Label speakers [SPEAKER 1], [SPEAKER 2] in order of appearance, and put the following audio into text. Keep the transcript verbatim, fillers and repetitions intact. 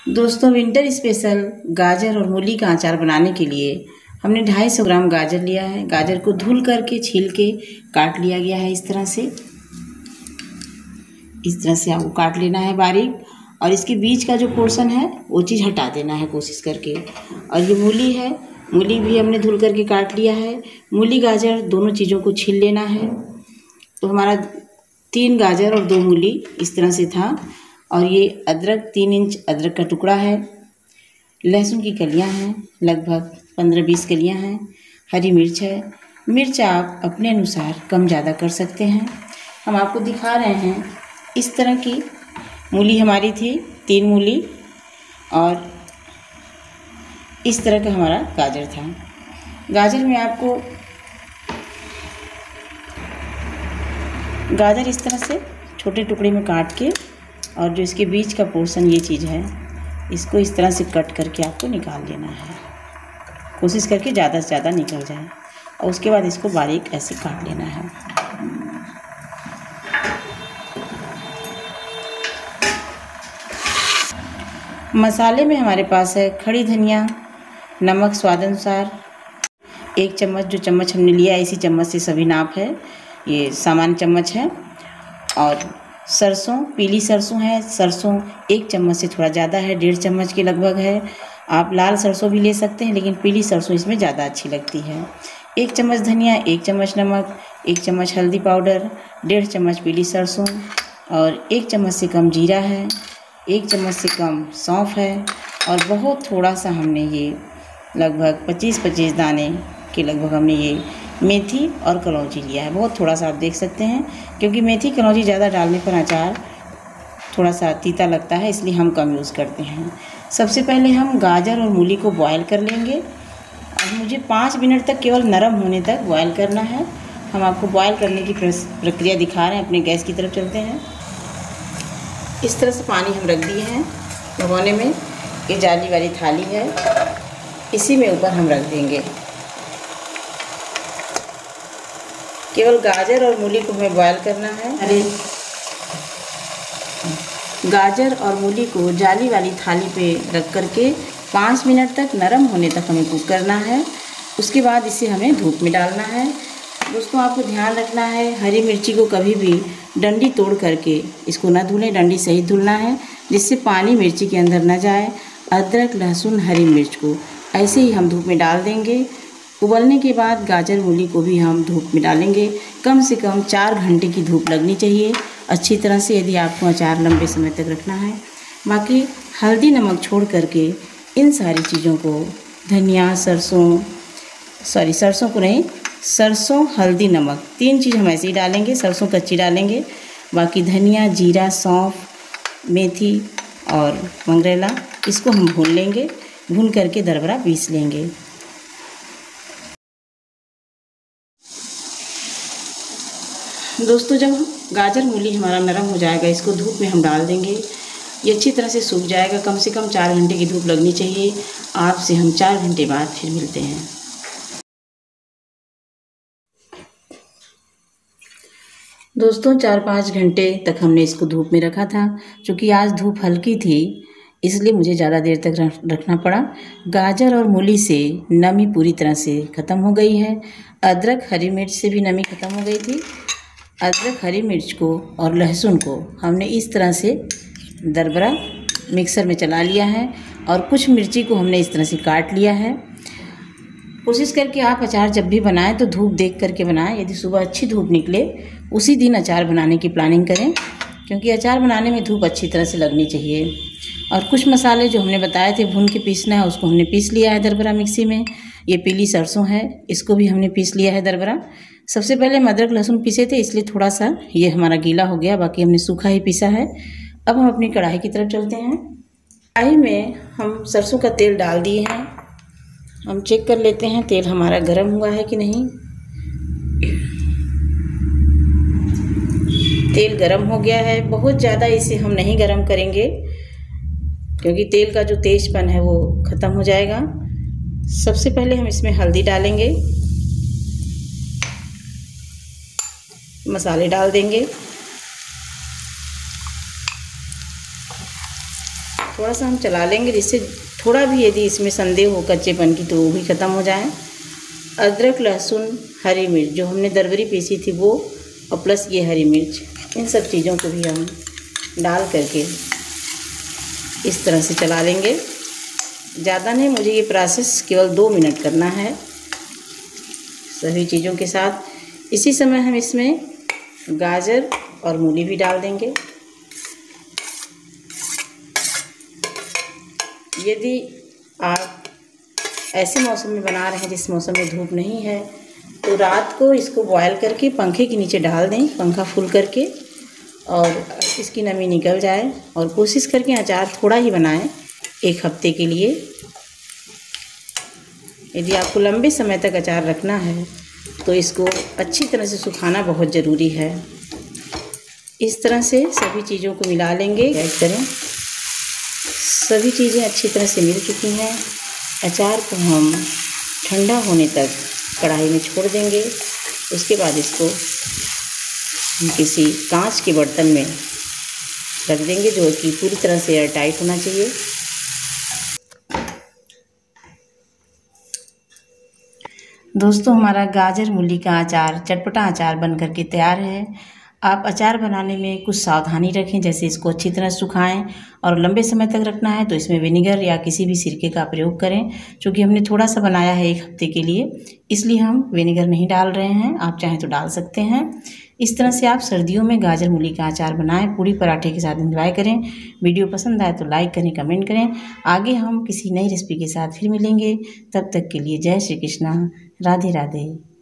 [SPEAKER 1] दोस्तों, winter special गाजर और मूली का अचार बनाने के लिए हमने दो सौ पचास ग्राम गाजर लिया है। गाजर को धुल करके छील के काट लिया गया है। इस तरह से इस तरह से आपको काट लेना है बारीक, और इसके बीच का जो पोर्शन है वो चीज़ हटा देना है कोशिश करके। और ये मूली है, मूली भी हमने धुल करके काट लिया है। मूली गाजर दोनों चीज़ों को छील लेना है। तो हमारा तीन गाजर और दो मूली इस तरह से था। और ये अदरक, तीन इंच अदरक का टुकड़ा है। लहसुन की कलियां हैं, लगभग पंद्रह बीस कलियां हैं। हरी मिर्च है। मिर्च आप अपने अनुसार कम ज़्यादा कर सकते हैं। हम आपको दिखा रहे हैं इस तरह की मूली हमारी थी, तीन मूली, और इस तरह का हमारा गाजर था। गाजर में आपको गाजर इस तरह से छोटे टुकड़े में काट के, और जो इसके बीच का पोर्शन ये चीज़ है, इसको इस तरह से कट करके आपको निकाल लेना है। कोशिश करके ज़्यादा से ज़्यादा निकल जाए, और उसके बाद इसको बारीक ऐसे काट लेना है। मसाले में हमारे पास है खड़ी धनिया, नमक स्वाद अनुसार, एक चम्मच, जो चम्मच हमने लिया है इसी चम्मच से सभी नाप है, ये सामान्य चम्मच है। और सरसों, पीली सरसों है, सरसों एक चम्मच से थोड़ा ज़्यादा है, डेढ़ चम्मच के लगभग है। आप लाल सरसों भी ले सकते हैं, लेकिन पीली सरसों इसमें ज़्यादा अच्छी लगती है। एक चम्मच धनिया, एक चम्मच नमक, एक चम्मच हल्दी पाउडर, डेढ़ चम्मच पीली सरसों, और एक चम्मच से कम जीरा है, एक चम्मच से कम सौंफ है, और बहुत थोड़ा सा हमने ये लगभग पच्चीस पच्चीस दाने के लगभग हमने ये मेथी और कलौंजी लिया है। बहुत थोड़ा सा आप देख सकते हैं, क्योंकि मेथी कलौंजी ज़्यादा डालने पर अचार थोड़ा सा तीता लगता है, इसलिए हम कम यूज़ करते हैं। सबसे पहले हम गाजर और मूली को बॉयल कर लेंगे, और मुझे पाँच मिनट तक केवल नरम होने तक बॉयल करना है। हम आपको बॉयल करने की प्रक्रिया दिखा रहे हैं। अपने गैस की तरफ चलते हैं। इस तरह से पानी हम रख दिए हैं भगोने में। ये जाली वाली थाली है, इसी में ऊपर हम रख देंगे। केवल गाजर और मूली को हमें बॉयल करना है। अरे गाजर और मूली को जाली वाली थाली पे रख करके पाँच मिनट तक नरम होने तक हमें कुक करना है। उसके बाद इसे हमें धूप में डालना है। दोस्तों, आपको ध्यान रखना है, हरी मिर्ची को कभी भी डंडी तोड़ करके इसको ना धुलें, डंडी सहित धुलना है, जिससे पानी मिर्ची के अंदर ना जाए। अदरक, लहसुन, हरी मिर्च को ऐसे ही हम धूप में डाल देंगे। उबलने के बाद गाजर मूली को भी हम धूप में डालेंगे। कम से कम चार घंटे की धूप लगनी चाहिए अच्छी तरह से, यदि आपको अचार लंबे समय तक रखना है। बाकी हल्दी नमक छोड़ करके इन सारी चीज़ों को, धनिया, सरसों सॉरी सरसों को नहीं सरसों, हल्दी, नमक, तीन चीज़ हम ऐसे ही डालेंगे। सरसों कच्ची डालेंगे, बाकी धनिया, जीरा, सौंफ, मेथी और मंगरेला, इसको हम भून लेंगे। भून करके दरदरा पीस लेंगे। दोस्तों, जब गाजर मूली हमारा नरम हो जाएगा, इसको धूप में हम डाल देंगे। ये अच्छी तरह से सूख जाएगा। कम से कम चार घंटे की धूप लगनी चाहिए। आपसे हम चार घंटे बाद फिर मिलते हैं। दोस्तों, चार पाँच घंटे तक हमने इसको धूप में रखा था। क्योंकि आज धूप हल्की थी, इसलिए मुझे ज़्यादा देर तक रखना पड़ा। गाजर और मूली से नमी पूरी तरह से ख़त्म हो गई है। अदरक, हरी मिर्च से भी नमी ख़त्म हो गई थी। अदरक, हरी मिर्च को और लहसुन को हमने इस तरह से दरदरा मिक्सर में चला लिया है, और कुछ मिर्ची को हमने इस तरह से काट लिया है। कोशिश करके आप अचार जब भी बनाएं तो धूप देख करके बनाएं। यदि सुबह अच्छी धूप निकले, उसी दिन अचार बनाने की प्लानिंग करें, क्योंकि अचार बनाने में धूप अच्छी तरह से लगनी चाहिए। और कुछ मसाले जो हमने बताए थे भून के पीसना है, उसको हमने पीस लिया है दरदरा मिक्सी में। ये पीली सरसों है, इसको भी हमने पीस लिया है दरदरा। सबसे पहले हम अदरक लहसुन पीसे थे, इसलिए थोड़ा सा ये हमारा गीला हो गया, बाकी हमने सूखा ही पीसा है। अब हम अपनी कढ़ाई की तरफ चलते हैं। कढ़ाई में हम सरसों का तेल डाल दिए हैं। हम चेक कर लेते हैं तेल हमारा गर्म हुआ है कि नहीं। तेल गर्म हो गया है। बहुत ज़्यादा इसे हम नहीं गर्म करेंगे, क्योंकि तेल का जो तेजपन है वो ख़त्म हो जाएगा। सबसे पहले हम इसमें हल्दी डालेंगे, मसाले डाल देंगे। थोड़ा सा हम चला लेंगे, जिससे थोड़ा भी यदि इसमें संदेह हो कच्चेपन की तो वो भी ख़त्म हो जाए। अदरक, लहसुन, हरी मिर्च जो हमने दरबरी पीसी थी वो, और प्लस ये हरी मिर्च, इन सब चीज़ों को भी हम डाल करके इस तरह से चला लेंगे। ज़्यादा नहीं, मुझे ये प्रोसेस केवल दो मिनट करना है सभी चीज़ों के साथ। इसी समय हम इसमें गाजर और मूली भी डाल देंगे। यदि आप ऐसे मौसम में बना रहे हैं जिस मौसम में धूप नहीं है, तो रात को इसको बॉयल करके पंखे के नीचे डाल दें, पंखा फुल करके, और इसकी नमी निकल जाए। और कोशिश करके अचार थोड़ा ही बनाएं एक हफ्ते के लिए। यदि आपको लंबे समय तक अचार रखना है तो इसको अच्छी तरह से सुखाना बहुत ज़रूरी है। इस तरह से सभी चीज़ों को मिला लेंगे। ऐड करें, सभी चीज़ें अच्छी तरह से मिल चुकी हैं। अचार को हम ठंडा होने तक कढ़ाई में छोड़ देंगे। उसके बाद इसको हम किसी कांच के बर्तन में रख देंगे, जो कि पूरी तरह से एयर टाइट होना चाहिए। दोस्तों, हमारा गाजर मूली का अचार, चटपटा अचार बन करके तैयार है। आप अचार बनाने में कुछ सावधानी रखें, जैसे इसको अच्छी तरह सुखाएं, और लंबे समय तक रखना है तो इसमें विनेगर या किसी भी सिरके का प्रयोग करें। क्योंकि हमने थोड़ा सा बनाया है एक हफ्ते के लिए, इसलिए हम विनेगर नहीं डाल रहे हैं। आप चाहें तो डाल सकते हैं। इस तरह से आप सर्दियों में गाजर मूली का अचार बनाएं, पूड़ी पराठे के साथ एंजॉय करें। वीडियो पसंद आए तो लाइक करें, कमेंट करें। आगे हम किसी नई रेसिपी के साथ फिर मिलेंगे। तब तक के लिए जय श्री कृष्णा, राधे राधे।